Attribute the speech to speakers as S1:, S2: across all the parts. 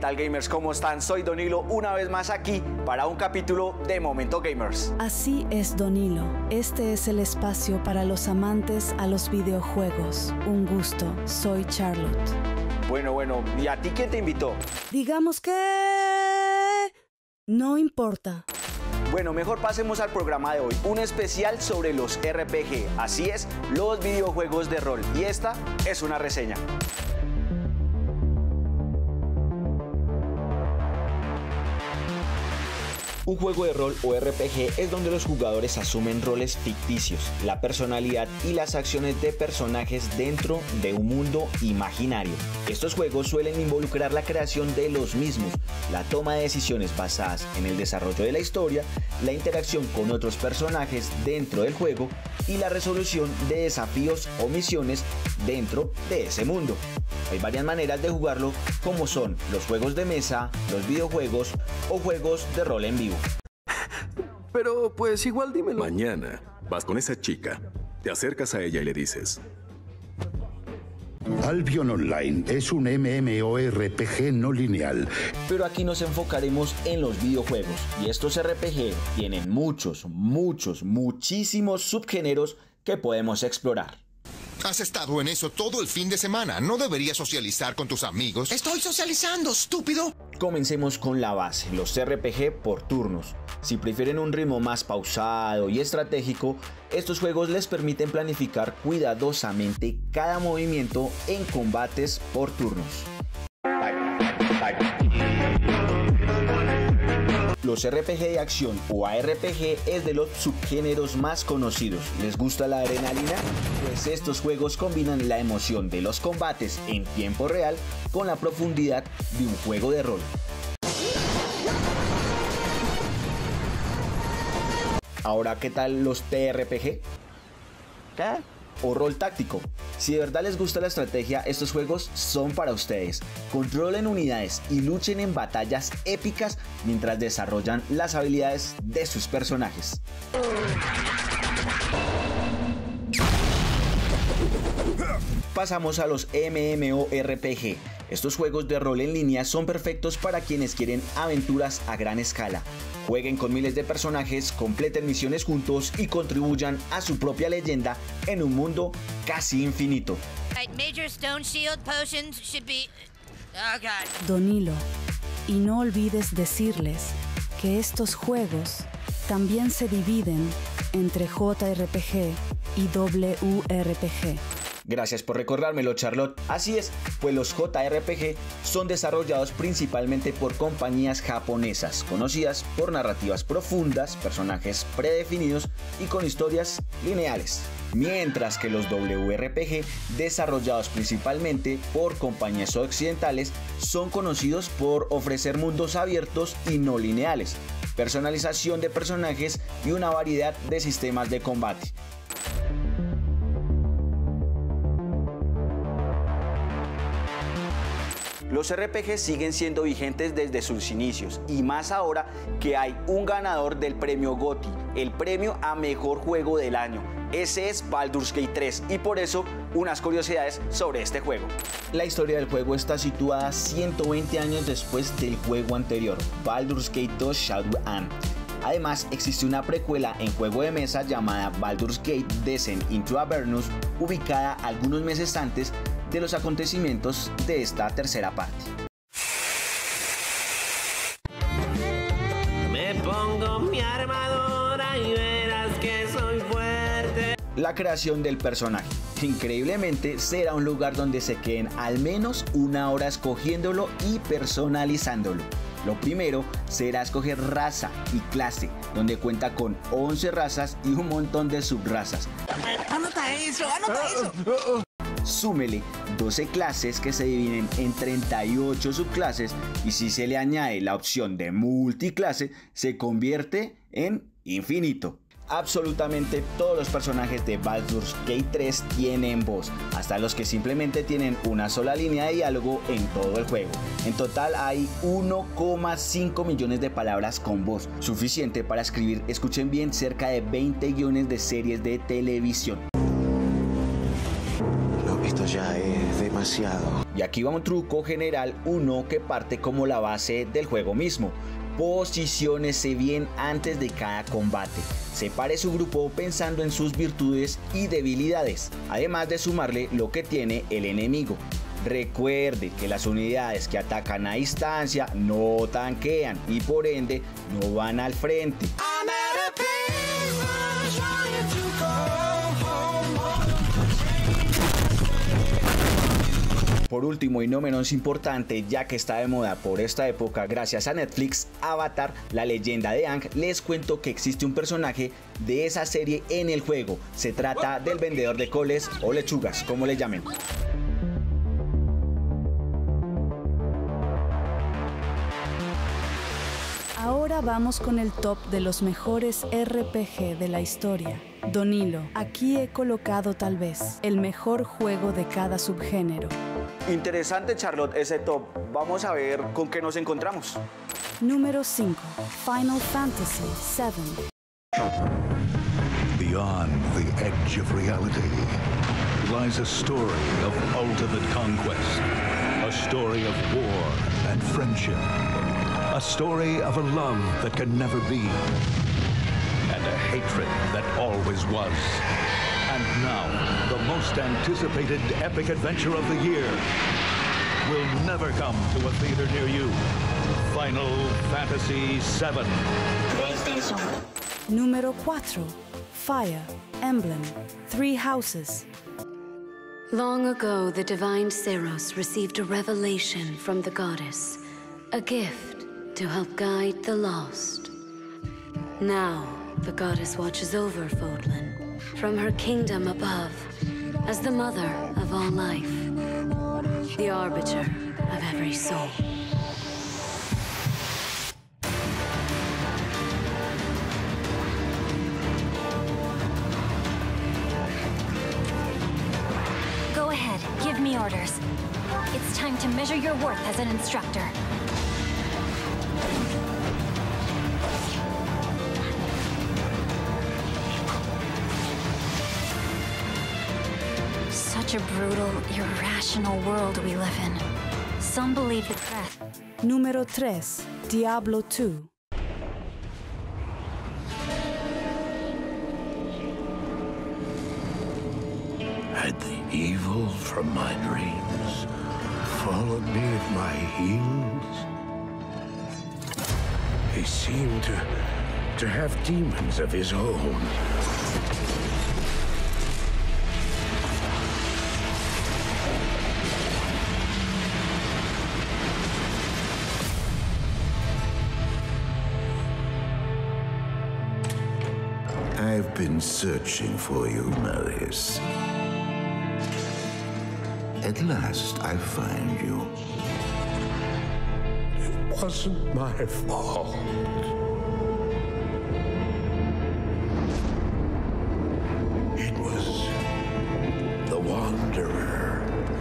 S1: tal, gamers? ¿Cómo están? Soy Donilo, una vez más aquí para un capítulo de Momento Gamers.
S2: Así es, Donilo. Este es el espacio para los amantes a los videojuegos. Un gusto, soy Charlotte.
S1: Bueno, ¿y a ti quién te invitó?
S2: Digamos que... no importa.
S1: Bueno, mejor pasemos al programa de hoy, un especial sobre los RPG, así es, los videojuegos de rol, y esta es una reseña. Un juego de rol o RPG es donde los jugadores asumen roles ficticios, la personalidad y las acciones de personajes dentro de un mundo imaginario. Estos juegos suelen involucrar la creación de los mismos, la toma de decisiones basadas en el desarrollo de la historia, la interacción con otros personajes dentro del juego y la resolución de desafíos o misiones dentro de ese mundo. Hay varias maneras de jugarlo, como son los juegos de mesa, los videojuegos o juegos de rol en vivo.
S3: Pero pues igual dímelo.
S4: Mañana vas con esa chica, te acercas a ella y le dices:
S5: Albion Online es un MMORPG no lineal.
S1: Pero aquí nos enfocaremos en los videojuegos, y estos RPG tienen muchísimos subgéneros que podemos explorar.
S6: Has estado en eso todo el fin de semana. ¿No deberías socializar con tus amigos?
S7: ¡Estoy socializando, estúpido!
S1: Comencemos con la base, los RPG por turnos. Si prefieren un ritmo más pausado y estratégico, estos juegos les permiten planificar cuidadosamente cada movimiento en combates por turnos. Los RPG de acción o ARPG es de los subgéneros más conocidos. ¿Les gusta la adrenalina? Pues estos juegos combinan la emoción de los combates en tiempo real con la profundidad de un juego de rol. Ahora, ¿qué tal los TRPG? ¿Qué? O rol táctico. Si de verdad les gusta la estrategia, estos juegos son para ustedes. Controlen unidades y luchen en batallas épicas mientras desarrollan las habilidades de sus personajes. Pasamos a los MMORPG. Estos juegos de rol en línea son perfectos para quienes quieren aventuras a gran escala. Jueguen con miles de personajes, completen misiones juntos y contribuyan a su propia leyenda en un mundo casi infinito.
S2: Donilo, y no olvides decirles que estos juegos también se dividen entre JRPG y WRPG.
S1: Gracias por recordármelo, Charlotte. Así es, pues los JRPG son desarrollados principalmente por compañías japonesas, conocidas por narrativas profundas, personajes predefinidos y con historias lineales. Mientras que los WRPG, desarrollados principalmente por compañías occidentales, son conocidos por ofrecer mundos abiertos y no lineales, personalización de personajes y una variedad de sistemas de combate. Los RPG siguen siendo vigentes desde sus inicios, y más ahora que hay un ganador del premio GOTY, el premio a mejor juego del año. Ese es Baldur's Gate 3, y por eso unas curiosidades sobre este juego. La historia del juego está situada 120 años después del juego anterior, Baldur's Gate 2 Shadowrun. Además, existe una precuela en juego de mesa llamada Baldur's Gate Descent into Avernus, ubicada algunos meses antes de los acontecimientos de esta tercera parte.
S8: Me pongo mi armadura y verás que soy fuerte.
S1: La creación del personaje. Increíblemente, será un lugar donde se queden al menos una hora escogiéndolo y personalizándolo. Lo primero será escoger raza y clase, donde cuenta con 11 razas y un montón de subrazas.
S7: ¡Anota eso! ¡Anota eso!
S1: Súmele 12 clases que se dividen en 38 subclases, y si se le añade la opción de multiclase, se convierte en infinito. Absolutamente todos los personajes de Baldur's Gate 3 tienen voz, hasta los que simplemente tienen una sola línea de diálogo en todo el juego. En total hay 1,5 millones de palabras con voz, suficiente para escribir, escuchen bien, cerca de 20 guiones de series de televisión.
S7: No, esto ya es demasiado.
S9: demasiado.
S1: Y aquí va un truco general, uno que parte como la base del juego mismo. Posiciónese bien antes de cada combate. Separe su grupo pensando en sus virtudes y debilidades, además de sumarle lo que tiene el enemigo. Recuerde que las unidades que atacan a distancia no tanquean y por ende no van al frente. Por último y no menos importante, ya que está de moda por esta época gracias a Netflix, Avatar, la leyenda de Aang, les cuento que existe un personaje de esa serie en el juego. Se trata del vendedor de coles o lechugas, como le llamen.
S2: Ahora vamos con el top de los mejores RPG de la historia. Don Hilo, aquí he colocado tal vez el mejor juego de cada subgénero.
S1: Interesante, Charlotte, ese top. Vamos a ver con qué nos encontramos.
S2: Número 5. Final Fantasy VII.
S10: Beyond the edge of reality lies a story of ultimate conquest, a story of war and friendship, a story of a love that can never be, and a hatred that always was. And now, the most anticipated epic adventure of the year will never come to a theater near you. Final Fantasy VII.
S2: PlayStation. Número 4. Fire Emblem. Three Houses.
S11: Long ago, the divine Seros received a revelation from the goddess, a gift to help guide the lost. Now, the goddess watches over Fodlan from her kingdom above as the mother of all life, the arbiter of every soul.
S12: Go ahead, give me orders. It's time to measure your worth as an instructor. Such a brutal, irrational world we live in. Some believe that death.
S2: Número 3. Diablo 2.
S13: Had the evil from my dreams followed me at my heels? He seemed to have demons of his own. I've been searching for you, Marius. At last, I find you. It wasn't my fault. It was the Wanderer.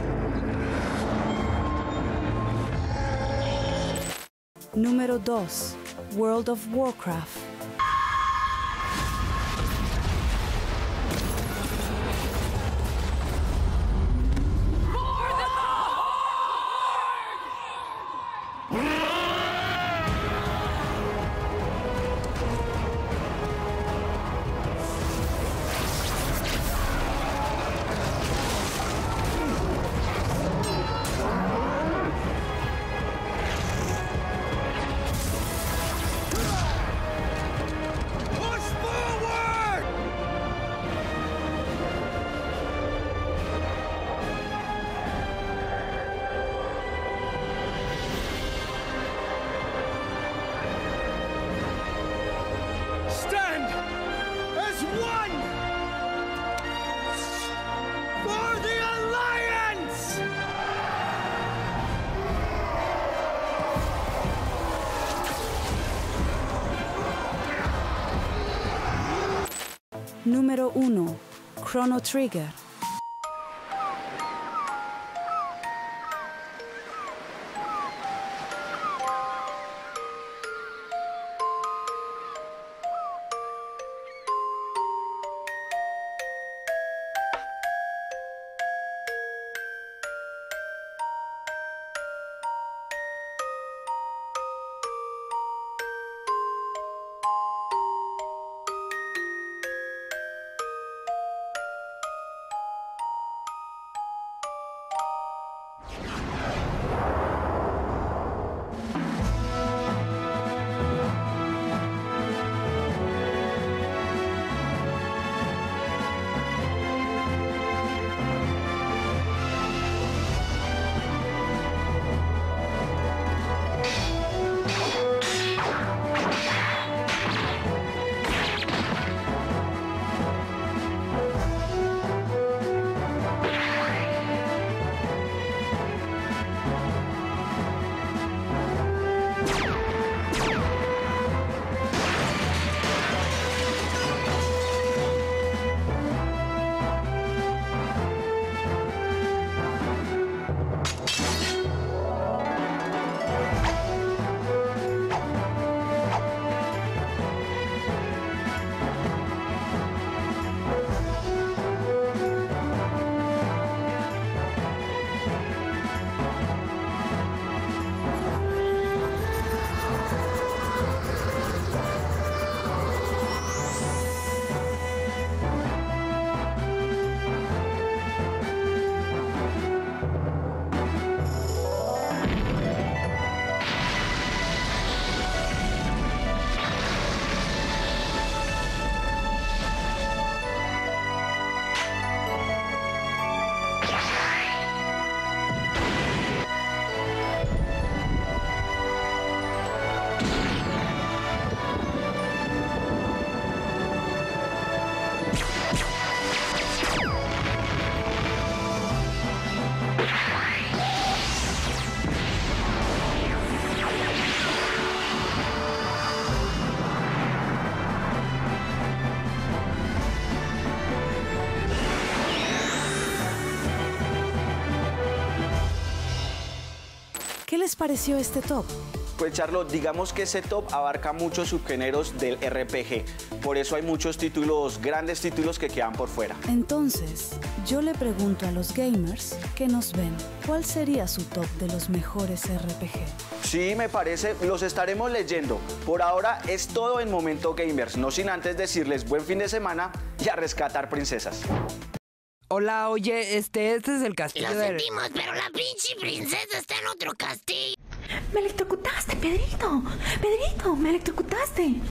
S2: Número 2. World of Warcraft. Número 1. Chrono Trigger. les pareció este top?
S1: Pues Charlotte, digamos que ese top abarca muchos subgéneros del RPG. Por eso hay muchos títulos, grandes títulos que quedan por fuera.
S2: Entonces, yo le pregunto a los gamers que nos ven, ¿cuál sería su top de los mejores RPG?
S1: Sí, me parece, los estaremos leyendo. Por ahora es todo en Momento Gamers, no sin antes decirles buen fin de semana y a rescatar princesas.
S9: Hola, oye, este es el castillo
S14: Lo sentimos, pero la pinche princesa está en otro castillo.
S15: Me electrocutaste, Pedrito. Pedrito, me electrocutaste.